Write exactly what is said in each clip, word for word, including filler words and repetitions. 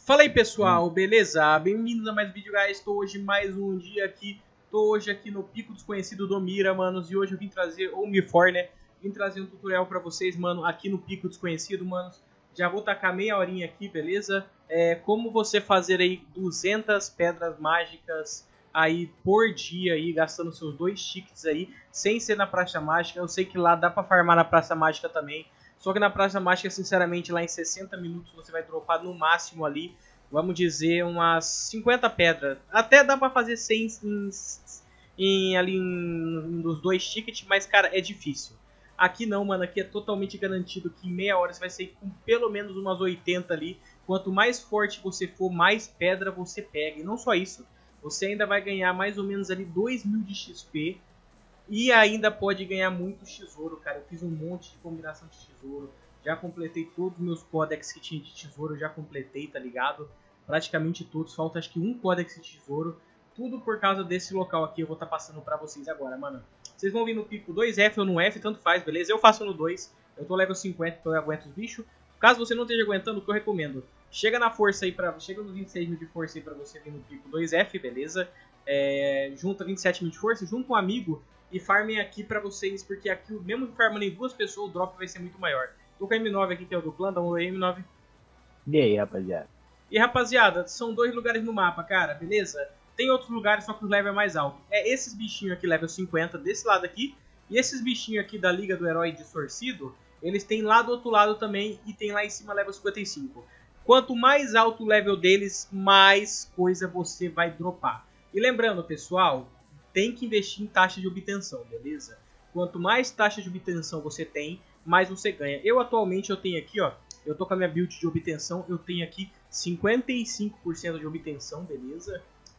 Fala aí pessoal, beleza? Bem-vindos a mais um vídeo, guys. Estou hoje mais um dia aqui. Estou hoje aqui no Pico Desconhecido do Mira, manos. E hoje eu vim trazer, ou Mifor, né? Vim trazer um tutorial pra vocês, mano, aqui no Pico Desconhecido, manos. Já vou tacar meia horinha aqui, beleza? É, como você fazer aí duzentas pedras mágicas aí por dia aí, gastando seus dois tickets aí, sem ser na Praça Mágica. Eu sei que lá dá pra farmar na Praça Mágica também. Só que na Praça Mágica, sinceramente, lá em sessenta minutos você vai dropar no máximo ali, vamos dizer, umas cinquenta pedras. Até dá pra fazer cem em, em, ali em, nos dois tickets, mas, cara, é difícil. Aqui não, mano, aqui é totalmente garantido que em meia hora você vai sair com pelo menos umas oitenta ali. Quanto mais forte você for, mais pedra você pega. E não só isso, você ainda vai ganhar mais ou menos ali dois mil de X P. E ainda pode ganhar muito tesouro, cara. Eu fiz um monte de combinação de tesouro. Já completei todos os meus códex que tinha de tesouro. Já completei, tá ligado? Praticamente todos. Falta acho que um códex de tesouro. Tudo por causa desse local aqui. Eu vou estar tá passando pra vocês agora, mano. Vocês vão vir no pico dois F ou no F, tanto faz, beleza? Eu faço no dois. Eu tô level cinquenta, então eu aguento os bichos. Caso você não esteja aguentando, o que eu recomendo? Chega na força aí, pra, chega nos vinte e seis mil de força aí pra você vir no pico dois F, beleza? É, junta vinte e sete mil de força, junta um amigo e farmem aqui pra vocês, porque aqui, mesmo farmando em duas pessoas, o drop vai ser muito maior. Tô com a M nove aqui, que é o do clã, dá um oi M nove. E aí, rapaziada? E rapaziada, são dois lugares no mapa, cara, beleza? Tem outros lugares, só que o level é mais alto. É esses bichinhos aqui, level cinquenta, desse lado aqui. E esses bichinhos aqui da Liga do Herói Distorcido, eles têm lá do outro lado também, e tem lá em cima level cinquenta e cinco. Quanto mais alto o level deles, mais coisa você vai dropar. E lembrando, pessoal, tem que investir em taxa de obtenção, beleza? Quanto mais taxa de obtenção você tem, mais você ganha. Eu atualmente eu tenho aqui, ó, eu tô com a minha build de obtenção, eu tenho aqui cinquenta e cinco por cento de obtenção, beleza?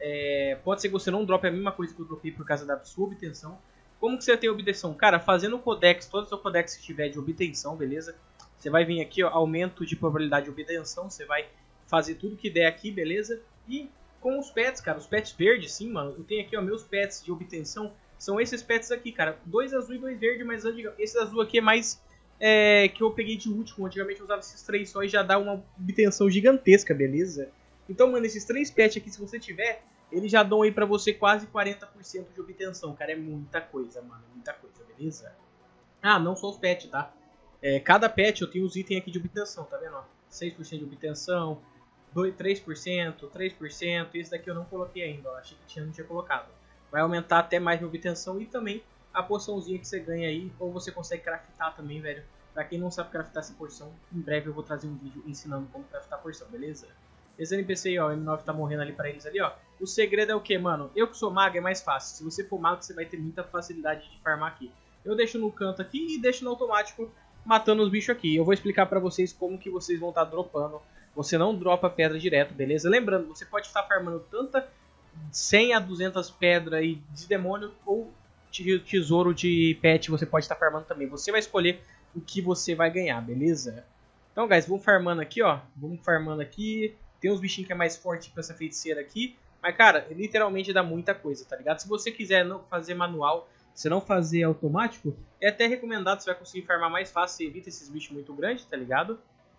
É, pode ser que você não drope a mesma coisa que eu dropei por causa da sua obtenção. Como que você tem obtenção? Cara, fazendo o codex, todo o seu codex que tiver de obtenção, beleza? Você vai vir aqui, ó, aumento de probabilidade de obtenção, você vai fazer tudo que der aqui, beleza? E com os pets, cara, os pets verdes, sim, mano. Eu tenho aqui, ó, meus pets de obtenção. São esses pets aqui, cara. Dois azul e dois verde, mas esse azul aqui é mais é, que eu peguei de último. Antigamente eu usava esses três só e já dá uma obtenção gigantesca, beleza? Então, mano, esses três pets aqui, se você tiver, eles já dão aí pra você quase quarenta por cento de obtenção, cara. É muita coisa, mano. Muita coisa, beleza? Ah, não só os pets, tá? É, cada pet eu tenho os itens aqui de obtenção, tá vendo? Ó, seis por cento de obtenção. três por cento, três por cento, esse daqui eu não coloquei ainda, ó, achei que tinha, não tinha colocado. Vai aumentar até mais minha obtenção e também a poçãozinha que você ganha aí, ou você consegue craftar também, velho. Pra quem não sabe craftar essa porção, em breve eu vou trazer um vídeo ensinando como craftar a porção, beleza? Esse N P C aí, ó, o M nove tá morrendo ali pra eles ali, ó. O segredo é o que, mano? Eu que sou mago é mais fácil. Se você for mago, você vai ter muita facilidade de farmar aqui. Eu deixo no canto aqui e deixo no automático matando os bichos aqui. Eu vou explicar pra vocês como que vocês vão estar dropando. Você não dropa pedra direto, beleza? Lembrando, você pode estar farmando tanta cem a duzentas pedras aí de demônio ou tesouro de pet você pode estar farmando também. Você vai escolher o que você vai ganhar, beleza? Então, guys, vamos farmando aqui, ó. Vamos farmando aqui. Tem uns bichinhos que é mais forte pra essa feiticeira aqui. Mas, cara, literalmente dá muita coisa, tá ligado? Se você quiser não fazer manual, se não fazer automático, é até recomendado, você vai conseguir farmar mais fácil. Você evita esses bichos muito grandes, tá ligado?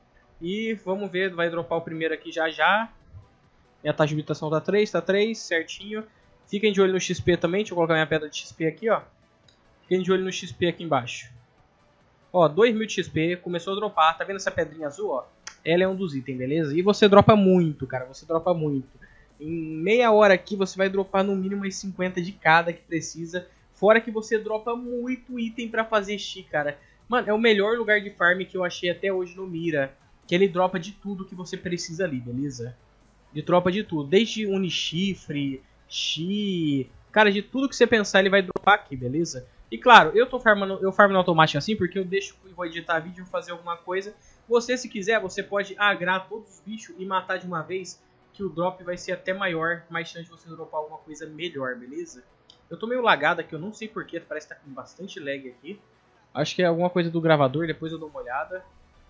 E vamos ver, vai dropar o primeiro aqui já já. Minha taxa de habitação tá três, tá três, certinho. Fiquem de olho no X P também, deixa eu colocar minha pedra de X P aqui, ó. Fiquem de olho no X P aqui embaixo. Ó, dois mil de X P, começou a dropar, tá vendo essa pedrinha azul, ó? Ela é um dos itens, beleza? E você dropa muito, cara, você dropa muito. Em meia hora aqui você vai dropar no mínimo umas cinquenta de cada que precisa. Fora que você dropa muito item pra fazer X, cara. Mano, é o melhor lugar de farm que eu achei até hoje no Mira. Que ele dropa de tudo que você precisa ali, beleza? De tropa de tudo. Desde Unichifre, Chi... Cara, de tudo que você pensar ele vai dropar aqui, beleza? E claro, eu tô farmando, eu farmo no automático assim porque eu deixo e vou editar vídeo, fazer alguma coisa. Você, se quiser, você pode agrar todos os bichos e matar de uma vez, que o drop vai ser até maior, mais chance de você dropar alguma coisa melhor, beleza? Eu tô meio lagado aqui, eu não sei porquê, parece que tá com bastante lag aqui. Acho que é alguma coisa do gravador, depois eu dou uma olhada.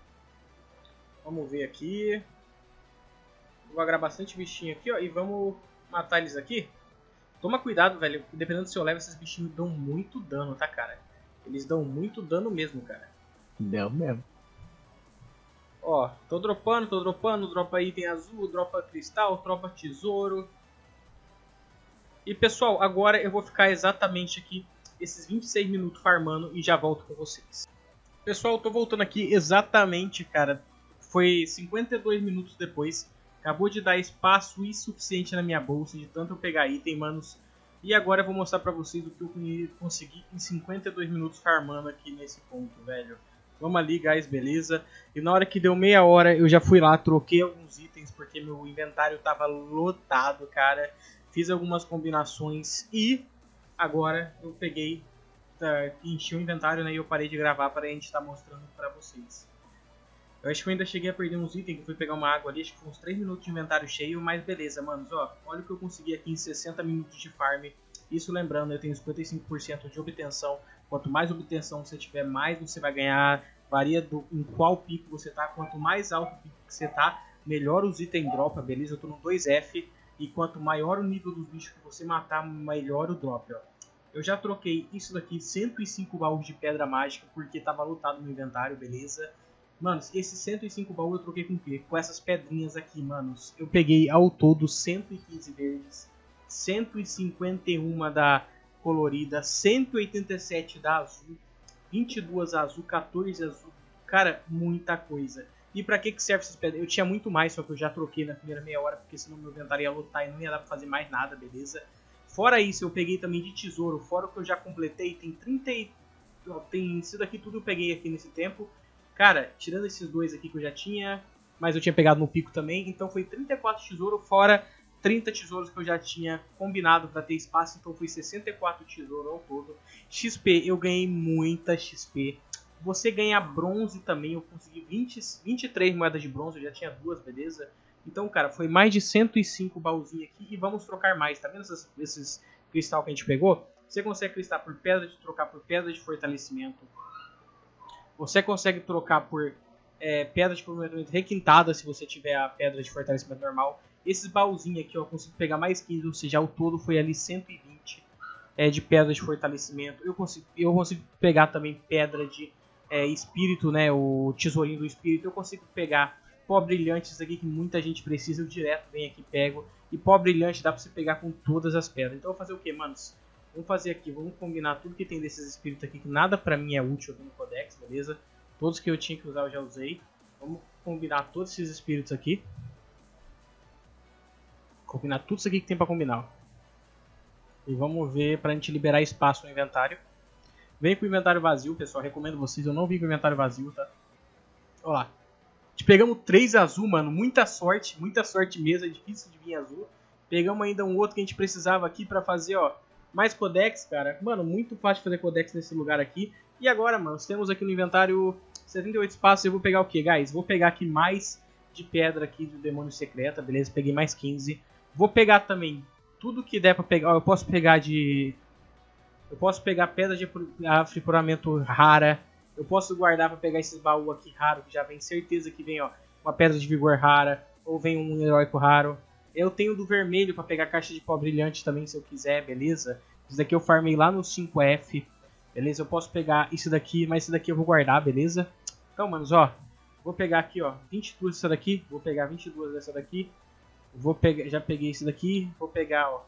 Vamos ver aqui. Vou agrar bastante bichinho aqui, ó, e vamos matar eles aqui. Toma cuidado, velho, dependendo do seu level, esses bichinhos dão muito dano, tá, cara? Eles dão muito dano mesmo, cara. Deu mesmo. Ó, tô dropando, tô dropando, dropa item azul, dropa cristal, dropa tesouro. E pessoal, agora eu vou ficar exatamente aqui esses vinte e seis minutos farmando e já volto com vocês. Pessoal, eu tô voltando aqui exatamente, cara, foi cinquenta e dois minutos depois. Acabou de dar espaço insuficiente na minha bolsa de tanto eu pegar item, manos. E agora eu vou mostrar pra vocês o que eu consegui em cinquenta e dois minutos farmando aqui nesse ponto, velho. Vamos ali, guys, beleza? E na hora que deu meia hora, eu já fui lá, troquei alguns itens, porque meu inventário tava lotado, cara. Fiz algumas combinações e agora eu peguei, tá, enchi o inventário, né? E eu parei de gravar para a gente estar mostrando pra vocês. Eu acho que eu ainda cheguei a perder uns itens, que eu fui pegar uma água ali, acho que foi uns três minutos de inventário cheio, mas beleza, manos, ó. Olha o que eu consegui aqui em sessenta minutos de farm. Isso lembrando, eu tenho cinquenta e cinco por cento de obtenção. Quanto mais obtenção você tiver, mais você vai ganhar. Varia do, em qual pico você tá. Quanto mais alto o pico que você tá, melhor os itens dropa, beleza? Eu tô no dois F. E quanto maior o nível dos bichos que você matar, melhor o drop, ó. Eu já troquei isso daqui, cento e cinco baús de pedra mágica, porque tava lotado no inventário, beleza? Manos, esses cento e cinco baús eu troquei com o quê? Com essas pedrinhas aqui, manos. Eu peguei ao todo cento e quinze verdes, cento e cinquenta e um da colorida, cento e oitenta e sete da azul, vinte e duas azul, quatorze azul. Cara, muita coisa. E pra que que serve essas pedras? Eu tinha muito mais, só que eu já troquei na primeira meia hora, porque senão meu inventário ia lotar e não ia dar pra fazer mais nada, beleza? Fora isso, eu peguei também de tesouro, fora o que eu já completei, tem trinta e... Tem isso daqui tudo eu peguei aqui nesse tempo. Cara, tirando esses dois aqui que eu já tinha, mas eu tinha pegado no pico também, então foi trinta e quatro tesouros, fora trinta tesouros que eu já tinha combinado para ter espaço, então foi sessenta e quatro tesouros ao todo. X P, eu ganhei muita X P. Você ganha bronze também, eu consegui vinte, vinte e três moedas de bronze, eu já tinha duas, beleza? Então, cara, foi mais de cento e cinco baúzinhos aqui e vamos trocar mais, tá vendo esses, esses cristal que a gente pegou? Você consegue cristar por pedra de trocar por pedra de fortalecimento. Você consegue trocar por é, pedra de fortalecimento requintada se você tiver a pedra de fortalecimento normal. Esses baúzinhos aqui ó, eu consigo pegar mais quinze, ou seja, ao todo foi ali cento e vinte é, de pedra de fortalecimento. Eu consigo, eu consigo pegar também pedra de é, espírito, né, o tesourinho do espírito. Eu consigo pegar pó brilhante, isso aqui que muita gente precisa, eu direto venho aqui e pego. E pó brilhante dá pra você pegar com todas as pedras. Então eu vou fazer o que, manos? Vamos fazer aqui, vamos combinar tudo que tem desses espíritos aqui, que nada pra mim é útil aqui no Codex, beleza? Todos que eu tinha que usar eu já usei. Vamos combinar todos esses espíritos aqui. Combinar tudo isso aqui que tem pra combinar. Ó. E vamos ver pra gente liberar espaço no inventário. Vem com o inventário vazio, pessoal, recomendo vocês, eu não vim com o inventário vazio, tá? Olha lá. A gente pegamos três azul, mano, muita sorte, muita sorte mesmo, é difícil de vir azul. Pegamos ainda um outro que a gente precisava aqui pra fazer, ó. Mais codex, cara. Mano, muito fácil fazer codex nesse lugar aqui. E agora, mano, temos aqui no inventário setenta e oito espaços. Eu vou pegar o que, guys? Vou pegar aqui mais de pedra aqui do demônio secreta, beleza? Peguei mais quinze. Vou pegar também tudo que der pra pegar. Ó, eu posso pegar de... Eu posso pegar pedra de aprimoramento rara. Eu posso guardar pra pegar esses baús aqui raros, que já vem certeza que vem, ó, uma pedra de vigor rara. Ou vem um heróico raro. Eu tenho do vermelho para pegar caixa de pó brilhante também, se eu quiser, beleza? Isso daqui eu farmei lá no cinco F, beleza? Eu posso pegar isso daqui, mas isso daqui eu vou guardar, beleza? Então, manos, ó, vou pegar aqui, ó, vinte e duas dessa daqui, vou pegar vinte e duas dessa daqui, vou pegar, já peguei isso daqui, vou pegar, ó,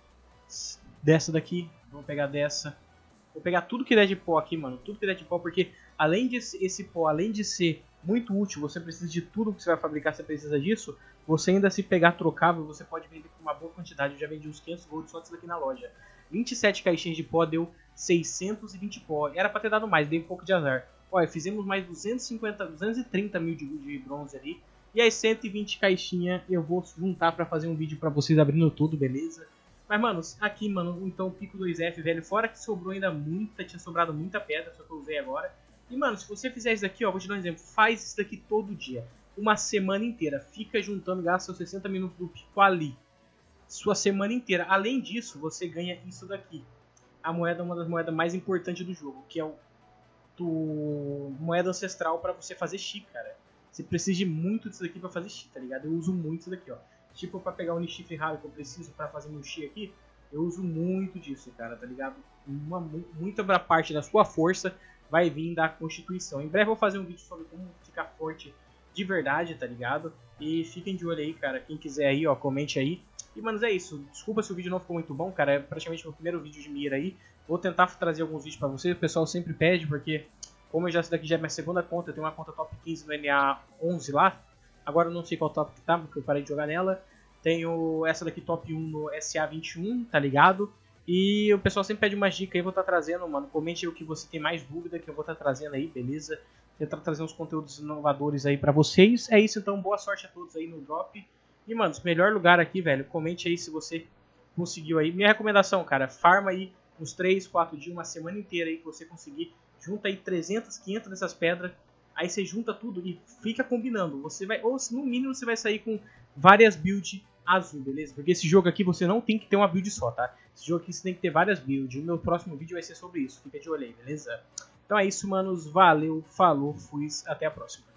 dessa daqui, vou pegar dessa, vou pegar tudo que der de pó aqui, mano, tudo que der de pó, porque além de esse pó, além de ser muito útil, você precisa de tudo que você vai fabricar, você precisa disso. Você ainda se pegar trocável, você pode vender por uma boa quantidade. Eu já vendi uns quinhentos gold só disso daqui na loja. vinte e sete caixinhas de pó deu seiscentos e vinte pó. Era pra ter dado mais, dei um pouco de azar. Olha, fizemos mais duzentos e cinquenta, duzentos e trinta mil de, de bronze ali. E as cento e vinte caixinhas eu vou juntar pra fazer um vídeo pra vocês abrindo tudo, beleza? Mas, mano, aqui, mano, então pico dois F, velho. Fora que sobrou ainda muita, tinha sobrado muita pedra, só que eu usei agora. E, mano, se você fizer isso daqui, ó, vou te dar um exemplo. Faz isso daqui todo dia. Uma semana inteira. Fica juntando, gasta seus sessenta minutos do pico ali. Sua semana inteira. Além disso, você ganha isso daqui. A moeda é uma das moedas mais importantes do jogo. Que é o do... moeda ancestral pra você fazer chi, cara. Você precisa de muito disso daqui pra fazer chi, tá ligado? Eu uso muito isso daqui, ó. Tipo, pra pegar o Nishif raro que eu preciso pra fazer meu chi aqui. Eu uso muito disso, cara, tá ligado? Uma, muita parte da sua força vai vir da Constituição. Em breve eu vou fazer um vídeo sobre como ficar forte de verdade, tá ligado? E fiquem de olho aí, cara. Quem quiser aí, ó, comente aí. E, manos, é isso. Desculpa se o vídeo não ficou muito bom, cara. É praticamente meu primeiro vídeo de mira aí. Vou tentar trazer alguns vídeos pra vocês. O pessoal sempre pede, porque como eu já, essa daqui já é minha segunda conta, eu tenho uma conta top quinze no N A onze lá. Agora eu não sei qual top que tá, porque eu parei de jogar nela. Tenho essa daqui top um no S A vinte e um, tá ligado? E o pessoal sempre pede umas dicas aí, eu vou estar trazendo, mano. Comente aí o que você tem mais dúvida, que eu vou estar trazendo aí, beleza? Tentar trazer uns conteúdos inovadores aí pra vocês. É isso, então, boa sorte a todos aí no drop. E, mano, melhor lugar aqui, velho, comente aí se você conseguiu aí. Minha recomendação, cara, farma aí uns três, quatro dias, uma semana inteira aí que você conseguir. Junta aí trezentas, quinhentas dessas pedras. Aí você junta tudo e fica combinando. Você vai, ou no mínimo você vai sair com várias builds azul, beleza? Porque esse jogo aqui você não tem que ter uma build só, tá? Esse jogo aqui você tem que ter várias builds. O meu próximo vídeo vai ser sobre isso. Fica de olho aí, beleza? Então é isso, manos. Valeu, falou, fui. Até a próxima.